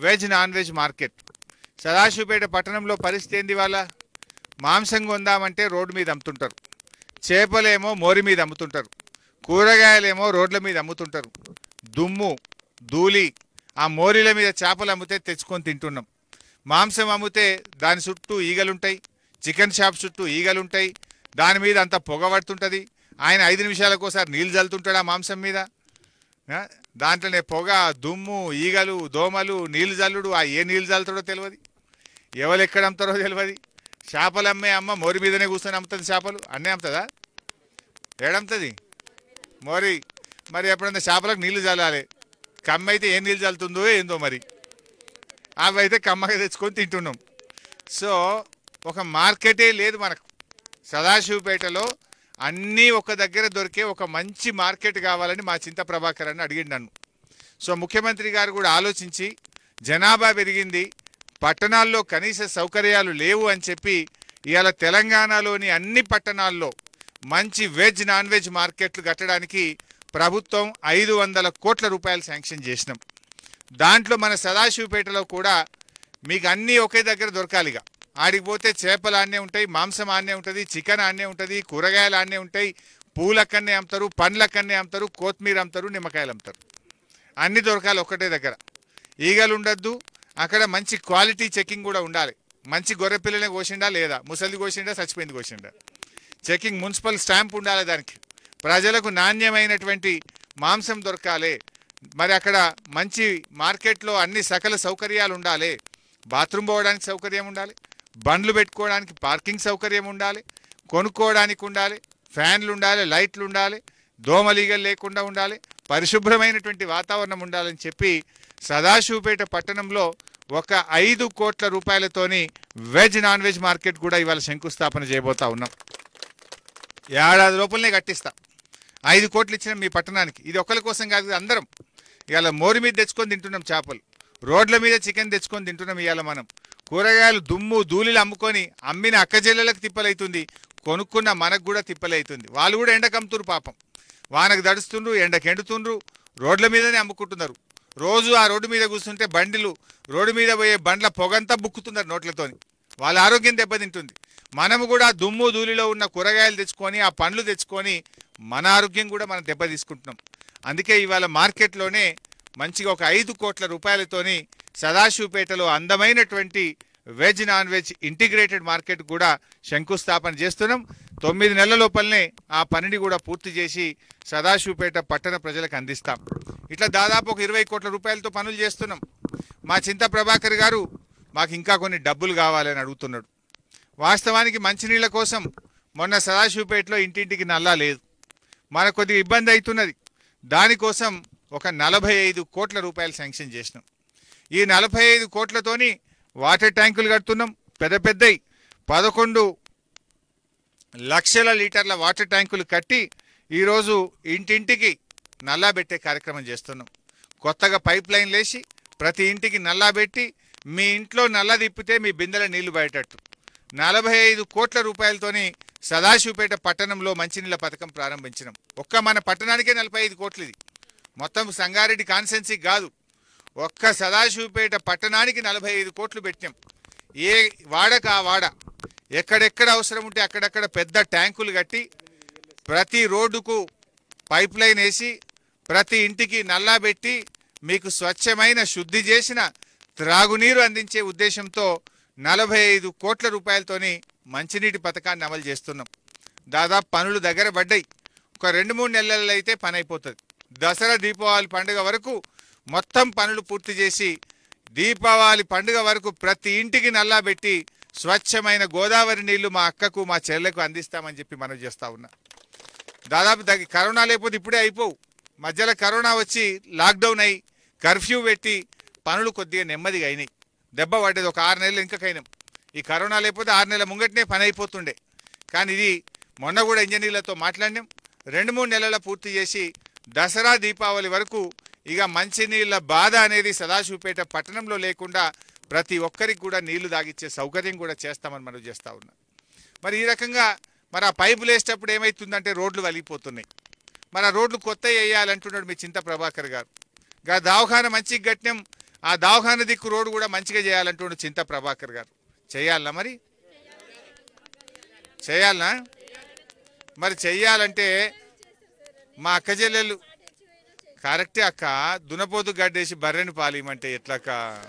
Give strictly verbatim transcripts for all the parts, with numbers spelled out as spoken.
Veg non veg market. Sadashivpet పట్టణంలో పరిస్థితి ఏంది? వాళ్ళ మాంసం కొందామంటే రోడ్డు మీద అమ్ముతుంటారు, చేపలేమో మోరి మీద అమ్ముతుంటారు, కూరగాయలేమో రోడ్ల మీద అమ్ముతుంటారు. దుమ్ము ధూళి ఆ మోరీల మీద చేపలు అమ్మితే తెచ్చుకొని తింటున్నాం. మాంసం అమ్మితే దాని చుట్టూ ఈగలుంటాయి, చికెన్ షాప్ చుట్టూ ఈగలుంటాయి, దాని మీద అంత పొగ పడుతుంటుంది. ఆయన ఐదు నిమిషాలకోసారి నీళ్ళు చల్లుతుంటాడు ఆ మాంసం మీద. దాంట్లోనే పొగ, దుమ్ము, ఈగలు, దోమలు, నీళ్ళు జల్లుడు. ఆ ఏ నీళ్ళు చల్లుతాడో తెలియదు, ఎవరు ఎక్కడ అమ్ముతారో తెలియదు. చేపలు అమ్మే అమ్మ మోరి మీదనే కూర్చొని అమ్ముతుంది. చేపలు అన్నీ అమ్ముతుందా? ఏడమ్ముతుంది మోరి. మరి ఎప్పుడన్నా చేపలకు నీళ్లు చల్లాలి, కమ్మ అయితే ఏం నీళ్ళు చల్లుతుందో ఏందో మరి. అవి అయితే కమ్మగా తెచ్చుకొని తింటున్నాం. సో ఒక మార్కెటే లేదు మనకు. సదాశివపేటలో అన్నీ ఒక దగ్గర దొరికే ఒక మంచి మార్కెట్ కావాలని మా చింత ప్రభాకర్ అని అడిగిండు నన్ను. సో ముఖ్యమంత్రి గారు కూడా ఆలోచించి, జనాభా పెరిగింది, పట్టణాల్లో కనీస సౌకర్యాలు లేవు అని చెప్పి ఇవాళ తెలంగాణలోని అన్ని పట్టణాల్లో మంచి వెజ్ నాన్ వెజ్ మార్కెట్లు కట్టడానికి ప్రభుత్వం ఐదు వందల కోట్ల రూపాయలు శాంక్షన్ చేసినాం. దాంట్లో మన సదాశివపేటలో కూడా మీకు అన్నీ ఒకే దగ్గర దొరకాలిగా. ఆడికి పోతే చేపలు ఆడనే ఉంటాయి, మాంసం ఆడనే ఉంటుంది, చికెన్ ఆడనే ఉంటుంది, కూరగాయలు ఆడనే ఉంటాయి, పూలక్కనే అమ్ముతారు, పండ్లక్కనే అమ్ముతారు, కొత్తిమీర అమ్ముతారు, నిమ్మకాయలు అమ్ముతారు. అన్నీ దొరకాలి ఒకటే దగ్గర. ఈగలు ఉండద్దు. అక్కడ మంచి క్వాలిటీ చెకింగ్ కూడా ఉండాలి. మంచి గొర్రె పిల్లనే కోసిండా లేదా, ముసలిది కోసిండా, చచ్చిపోయింది కోసిండా, చెకింగ్ మున్సిపల్ స్టాంప్ ఉండాలి దానికి. ప్రజలకు నాణ్యమైనటువంటి మాంసం దొరకాలి. మరి అక్కడ మంచి మార్కెట్లో అన్ని సకల సౌకర్యాలు ఉండాలి. బాత్రూమ్ పోవడానికి సౌకర్యం ఉండాలి, బండ్లు పెట్టుకోవడానికి పార్కింగ్ సౌకర్యం ఉండాలి, కొనుక్కోవడానికి ఉండాలి, ఫ్యాన్లు ఉండాలి, లైట్లు ఉండాలి, దోమలీగలు లేకుండా ఉండాలి, పరిశుభ్రమైనటువంటి వాతావరణం ఉండాలని చెప్పి సదాశివపేట పట్టణంలో ఒక ఐదు కోట్ల రూపాయలతోని వెజ్ నాన్ వెజ్ మార్కెట్ కూడా ఇవాళ శంకుస్థాపన చేయబోతా ఉన్నాం. ఏడాది లోపలనే కట్టిస్తా. ఐదు కోట్లు ఇచ్చిన మీ పట్టణానికి. ఇది ఒకరి కోసం కాదు, అందరం ఇవాళ మోరి మీద తెచ్చుకొని తింటున్నాం చేపలు, రోడ్ల మీద చికెన్ తెచ్చుకొని తింటున్నాం. ఇవాళ మనం కూరగాయలు దుమ్ము ధూళిలు అమ్ముకొని అమ్మిన అక్కజెల్లెలకు తిప్పలవుతుంది, కొనుక్కున్న మనకు కూడా తిప్పలవుతుంది. వాళ్ళు కూడా ఎండకు అమ్ముతున్నారు పాపం. వానకు దడుస్తుండ్రు, ఎండకు ఎండుతుండ్రు, రోడ్ల మీదనే అమ్ముకుంటున్నారు. రోజు ఆ రోడ్డు మీద కూర్చుంటే బండిలు రోడ్డు మీద పోయే బండ్ల పొగంతా బుక్కుతున్నారు నోట్లతోని. వాళ్ళ ఆరోగ్యం దెబ్బతింటుంది. మనము కూడా దుమ్ము ధూళిలో ఉన్న కూరగాయలు తెచ్చుకొని ఆ పండ్లు తెచ్చుకొని మన ఆరోగ్యం కూడా మనం దెబ్బ తీసుకుంటున్నాం. అందుకే ఇవాళ మార్కెట్లోనే మంచిగా ఒక ఐదు కోట్ల రూపాయలతోని సదాశివపేటలో అందమైనటువంటి veg non veg integrated market కూడా శంకుస్థాపన చేస్తున్నాం. తొమ్మిది నెలల లోపలనే ఆ పనిని కూడా పూర్తి చేసి సదాశివపేట పట్టణ ప్రజలకు అందిస్తాం. ఇట్లా దాదాపు ఒక ఇరవై కోట్ల రూపాయలతో పనులు చేస్తున్నాం. మా చింత ప్రభాకర్ గారు మాకు ఇంకా కొన్ని డబ్బులు కావాలని అడుగుతున్నాడు. వాస్తవానికి మంచినీళ్ళ కోసం మొన్న సదాశివపేటలో ఇంటింటికి నల్లా లేదు, మనకు కొద్దిగా ఇబ్బంది అవుతున్నది. దానికోసం ఒక నలభై ఐదు కోట్ల రూపాయలు శాంక్షన్ చేసినాం. ఈ నలభై ఐదు కోట్లతోని వాటర్ ట్యాంకులు కడుతున్నాం, పెద్ద పెద్దవి పదకొండు లక్షల లీటర్ల వాటర్ ట్యాంకులు కట్టి ఈరోజు ఇంటింటికి నల్లా పెట్టే కార్యక్రమం చేస్తున్నాం. కొత్తగా పైప్ లైన్ లేచి ప్రతి ఇంటికి నల్లా పెట్టి మీ ఇంట్లో నల్లా తిప్పితే మీ బిందెల నీళ్లు బయటట్టు నలభై ఐదు కోట్ల రూపాయలతోని సదాశివపేట పట్టణంలో మంచినీళ్ళ పథకం ప్రారంభించినాం. ఒక్క మన పట్టణానికే నలభై ఐదు కోట్లు. ఇది మొత్తం సంగారెడ్డి కాన్స్టెన్సీకి కాదు, ఒక్క సదాశివపేట పట్టణానికి నలభై ఐదు కోట్లు పెట్టాం. ఏ వాడక ఆ వాడ ఎక్కడెక్కడ అవసరం ఉంటే అక్కడక్కడ పెద్ద ట్యాంకులు కట్టి ప్రతి రోడ్డుకు పైప్ లైన్ వేసి ప్రతి ఇంటికి నల్లా పెట్టి మీకు స్వచ్ఛమైన శుద్ధి చేసిన త్రాగునీరు అందించే ఉద్దేశంతో నలభై ఐదు కోట్ల రూపాయలతోని మంచినీటి పథకాన్ని అమలు చేస్తున్నాం. దాదాపు పనులు దగ్గర పడ్డాయి. ఒక రెండు మూడు నెలల్లో అయితే పని అయిపోతుంది. దసరా దీపావళి పండుగ వరకు మొత్తం పనులు పూర్తి చేసి దీపావళి పండుగ వరకు ప్రతి ఇంటికి నల్లా పెట్టి స్వచ్ఛమైన గోదావరి నీళ్లు మా అక్కకు మా చెల్లెకు అందిస్తామని చెప్పి మనం చేస్తూ ఉన్నా. దాదాపు దగ్గర కరోనా లేకపోతే ఇప్పుడే అయిపోవు. మధ్యలో కరోనా వచ్చి లాక్డౌన్ అయ్యి కర్ఫ్యూ పెట్టి పనులు కొద్దిగా నెమ్మదిగా అయినాయి. దెబ్బ పడ్డది ఒక ఆరు నెలలు ఇంకకైనాం. ఈ కరోనా లేకపోతే ఆరు నెలల ముంగటనే పని అయిపోతుండే. కానీ ఇది మొన్న కూడా ఇంజనీర్లతో మాట్లాడినాం, రెండు మూడు నెలల పూర్తి చేసి దసరా దీపావళి వరకు ఇక మంచినీళ్ళ బాధ అనేది సదాశివపేట పట్టణంలో లేకుండా ప్రతి ఒక్కరికి కూడా నీళ్లు తాగిచ్చే సౌకర్యం కూడా చేస్తామని మనం చేస్తూ ఉన్నాం. మరి ఈ రకంగా మరి ఆ పైపులు వేసేటప్పుడు ఏమవుతుందంటే రోడ్లు వలిగిపోతున్నాయి. మరి ఆ రోడ్లు కొత్త వేయాలంటున్నాడు మీ చింత ప్రభాకర్ గారు. గా దవాఖాన మంచిగా కట్టినాం, ఆ దవాఖాన దిక్కు రోడ్డు కూడా మంచిగా చేయాలంటుండు చింత ప్రభాకర్ గారు. చేయాలనా మరి? చేయాలనా? మరి చెయ్యాలంటే మా అక్క చెల్లెళ్ళు కరెక్టే అక్క, దునపోతు గడ్డేసి బర్రెని పాలియమంటే ఎట్లక్క?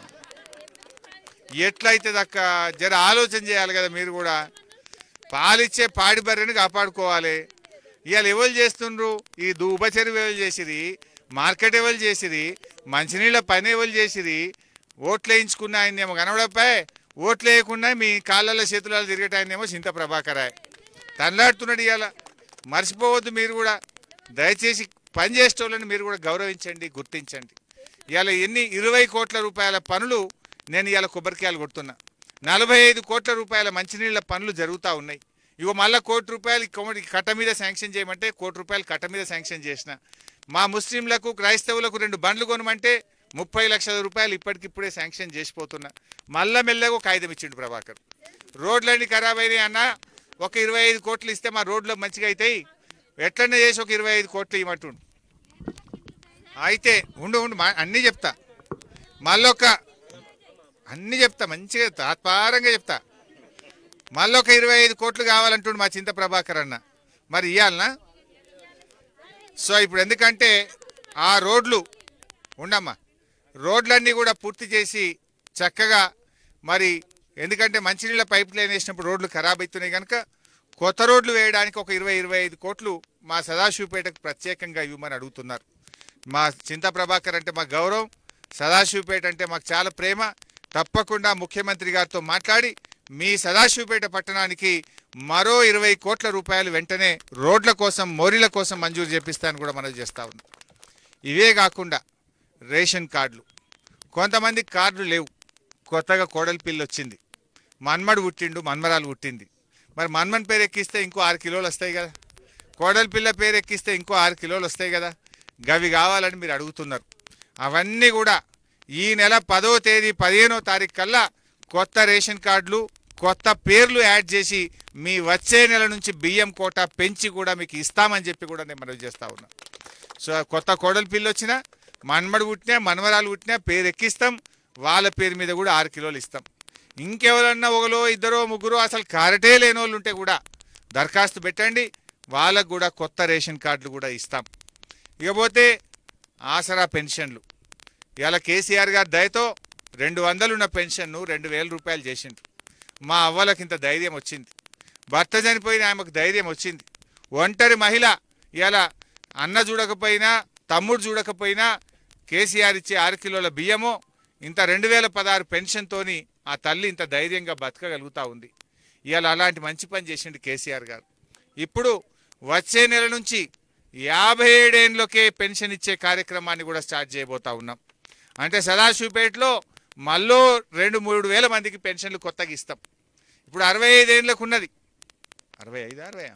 ఎట్లయితుంది అక్క? జర ఆలోచన చేయాలి కదా మీరు కూడా. పాలిచ్చే పాడి బర్రెని కాపాడుకోవాలి. ఇవాళ ఎవరు చేస్తుండ్రు? ఈ దూబచెరువు ఎవరు చేసిరి, మార్కెట్ ఎవరు చేసిరి, మంచినీళ్ళ పని ఎవరు చేసిరి? ఓట్లు వేయించుకున్న ఆయనేమో కనబడపై, ఓట్లు వేయకుండా మీ కాళ్ళల్లో చేతులలో తిరిగేటాయనేమో చింత ప్రభాకరాయ్ తనలాడుతున్నాడు. ఇవాళ మర్చిపోవద్దు మీరు కూడా. దయచేసి పని చేసేటోళ్ళని మీరు కూడా గౌరవించండి, గుర్తించండి. ఇవాళ ఎన్ని ఇరవై కోట్ల రూపాయల పనులు నేను ఇవాళ కొబ్బరికాయలు కొడుతున్నా. నలభై ఐదు కోట్ల రూపాయల మంచినీళ్ళ పనులు జరుగుతూ ఉన్నాయి. ఇగో మళ్ళీ కోటి రూపాయలు కట్ట మీద శాంక్షన్ చేయమంటే కోటి రూపాయలు కట్ట మీద శాంక్షన్ చేసిన. మా ముస్లింలకు క్రైస్తవులకు రెండు బండ్లు కొనమంటే ముప్పై లక్షల రూపాయలు ఇప్పటికిప్పుడే శాంక్షన్ చేసిపోతున్నా. మళ్ళా మెల్లగా ఒక కాగితం ఇచ్చిండు ప్రభాకర్. రోడ్లన్నీ ఖరాబ్ అయినాయి అన్న, ఒక ఇరవై ఐదు కోట్లు ఇస్తే మా రోడ్లు మంచిగా అవుతాయి, ఎట్లన్నా చేసి ఒక ఇరవై ఐదు కోట్లు ఇవ్వమంటుండు. అయితే ఉండు ఉండు అన్నీ చెప్తా, మళ్ళొక అన్నీ చెప్తా, మంచిగా తాత్పారంగా చెప్తా. మళ్ళీ ఒక ఇరవై ఐదు కోట్లు కావాలంటుండు మా చింత ప్రభాకర్ అన్న. మరి ఇవ్వాలనా? సో ఇప్పుడు ఎందుకంటే ఆ రోడ్లు ఉండమ్మా, రోడ్లన్నీ కూడా పూర్తి చేసి చక్కగా, మరి ఎందుకంటే మంచినీళ్ళ పైప్ లైన్ వేసినప్పుడు రోడ్లు ఖరాబ్ అవుతున్నాయి కనుక కొత్త రోడ్లు వేయడానికి ఒక ఇరవై ఇరవై ఐదు కోట్లు మా సదాశివపేటకు ప్రత్యేకంగా ఇవ్వమని అడుగుతున్నారు. మా చింత ప్రభాకర్ అంటే మాకు గౌరవం, సదాశివపేట అంటే మాకు చాలా ప్రేమ. తప్పకుండా ముఖ్యమంత్రి గారితో మాట్లాడి మీ సదాశివపేట పట్టణానికి మరో ఇరవై కోట్ల రూపాయలు వెంటనే రోడ్ల కోసం, మోరీల కోసం మంజూరు చేపిస్తానని కూడా మనవి చేస్తా ఉన్నాం. ఇవే కాకుండా రేషన్ కార్డులు, కొంతమంది కార్డులు లేవు. కొత్తగా కోడలి పిల్ల వచ్చింది, మన్మడు పుట్టిండు, మన్మరాలు పుట్టింది. మరి మన్మన్ పేరు ఎక్కిస్తే ఇంకో ఆరు కిలోలు వస్తాయి కదా, కోడలి పిల్ల పేరు ఎక్కిస్తే ఇంకో ఆరు కిలోలు వస్తాయి కదా. గవి కావాలని మీరు అడుగుతున్నారు. అవన్నీ కూడా ఈ నెల పదో తేదీ పదిహేనో తారీఖు కల్లా కొత్త రేషన్ కార్డులు, కొత్త పేర్లు యాడ్ చేసి మీ వచ్చే నెల నుంచి బియ్యం కోటా పెంచి కూడా మీకు ఇస్తామని చెప్పి కూడా నేను మనవి చేస్తా ఉన్నా. సో కొత్త కోడలి పిల్ల వచ్చినా, మన్మడు పుట్టినా, మన్మరాలు పుట్టినా పేరు ఎక్కిస్తాం. వాళ్ళ పేరు మీద కూడా ఆరు కిలోలు ఇస్తాం. ఇంకెవరన్నా ఒకలో ఇద్దరో ముగ్గురు అసలు కారటే లేని వాళ్ళు ఉంటే కూడా దరఖాస్తు పెట్టండి, వాళ్ళకు కూడా కొత్త రేషన్ కార్డులు కూడా ఇస్తాం. ఇకపోతే ఆసరా పెన్షన్లు, ఇలా కేసీఆర్ గారి దయతో రెండు వందలున్న పెన్షన్ను రెండు వేల రూపాయలు చేసిండ్రు. మా అవ్వలకు ఇంత ధైర్యం వచ్చింది, భర్త చనిపోయిన ఆమెకు ధైర్యం వచ్చింది. ఒంటరి మహిళ ఇలా అన్న చూడకపోయినా, తమ్ముడు చూడకపోయినా కేసీఆర్ ఇచ్చే ఆరు కిలోల బియ్యము, ఇంత రెండు వేల పదహారు పెన్షన్తోని ఆ తల్లి ఇంత ధైర్యంగా బతకగలుగుతూ ఉంది. ఇవాళ అలాంటి మంచి పని చేసిండు కేసీఆర్ గారు. ఇప్పుడు వచ్చే నెల నుంచి యాభై ఏడేళ్ళకే పెన్షన్ ఇచ్చే కార్యక్రమాన్ని కూడా స్టార్ట్ చేయబోతా ఉన్నాం. అంటే సదాశివపేటలో మళ్ళీ రెండు మూడు వేల మందికి పెన్షన్లు కొత్తగా ఇస్తాం. ఇప్పుడు అరవై ఐదేళ్ళకు ఉన్నది, అరవై ఐదు అరవై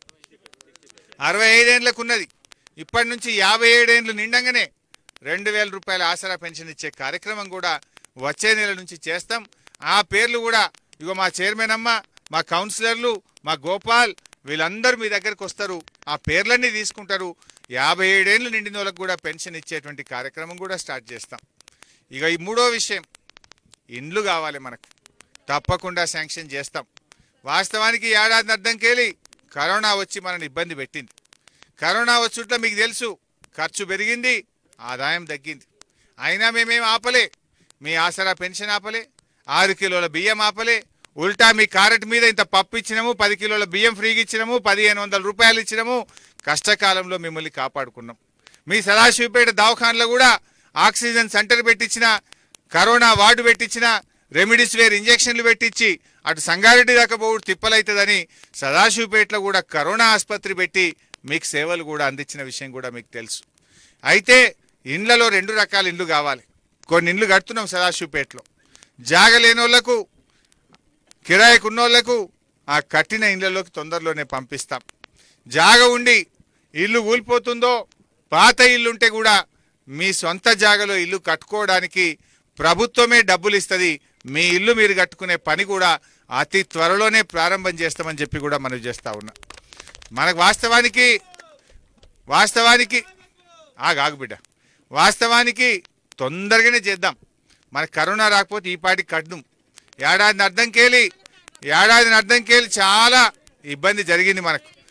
అరవై ఐదేళ్ళకు ఉన్నది. ఇప్పటి నుంచి యాభై ఏడేళ్ళు నిండంగానే రెండు వేల రూపాయల ఆసరా పెన్షన్ ఇచ్చే కార్యక్రమం కూడా వచ్చే నెల నుంచి చేస్తాం. ఆ పేర్లు కూడా ఇగో మా చైర్మన్ అమ్మ, మా కౌన్సిలర్లు, మా గోపాల్ వీళ్ళందరూ మీ దగ్గరకు వస్తారు, ఆ పేర్లన్నీ తీసుకుంటారు. యాభై ఏడేళ్ళు నిండిన వాళ్ళకు కూడా పెన్షన్ ఇచ్చేటువంటి కార్యక్రమం కూడా స్టార్ట్ చేస్తాం. ఇక ఈ మూడో విషయం, ఇండ్లు కావాలి మనకు, తప్పకుండా శాంక్షన్ చేస్తాం. వాస్తవానికి ఏడాది అర్థంకెళ్ళి కరోనా వచ్చి మనల్ని ఇబ్బంది పెట్టింది. కరోనా వచ్చుట్ల మీకు తెలుసు, ఖర్చు పెరిగింది, ఆదాయం తగ్గింది. అయినా మేమేం ఆపలే, మీ ఆసరా పెన్షన్ ఆపలే, ఆరు కిలోల బియ్యం ఆపలే. ఉల్టా మీ కారెట్ మీద ఇంత పప్పు ఇచ్చినాము, పది కిలోల బియ్యం ఫ్రీగా ఇచ్చినాము, పదిహేను వందల రూపాయలు ఇచ్చినాము. కష్టకాలంలో మిమ్మల్ని కాపాడుకున్నాం. మీ సదాశివపేట దవాఖానలో కూడా ఆక్సిజన్ సెంటర్ పెట్టించిన, కరోనా వార్డు పెట్టించిన, రెమిడిసివిర్ ఇంజక్షన్లు పెట్టించి అటు సంగారెడ్డి దాకా పోవు తిప్పలవుతుందని సదాశివపేటలో కూడా కరోనా ఆసుపత్రి పెట్టి మీకు సేవలు కూడా అందించిన విషయం కూడా మీకు తెలుసు. అయితే ఇండ్లలో రెండు రకాల ఇండ్లు కావాలి. కొన్ని ఇండ్లు కడుతున్నాం సదాశివపేటలో, జాగ లేని వాళ్ళకు, కిరాయికి ఉన్నోళ్లకు ఆ కట్టిన ఇళ్లలోకి తొందరలోనే పంపిస్తాం. జాగ ఉండి ఇల్లు కూలిపోతుందో, పాత ఇల్లు ఉంటే కూడా మీ సొంత జాగలో ఇల్లు కట్టుకోవడానికి ప్రభుత్వమే డబ్బులు ఇస్తుంది. మీ ఇల్లు మీరు కట్టుకునే పని కూడా అతి త్వరలోనే ప్రారంభం చేస్తామని చెప్పి కూడా మనం చేస్తూ ఉన్నాం. మనకు వాస్తవానికి వాస్తవానికి ఆగాగు బిడ్డ వాస్తవానికి తొందరగానే చేద్దాం. మనకు కరోనా రాకపోతే ఈ పాటికి కడ్డం ఏడాదిని అర్థంకేలి ఏడాదిని అర్థంకేలి చాలా ఇబ్బంది జరిగింది మనకు.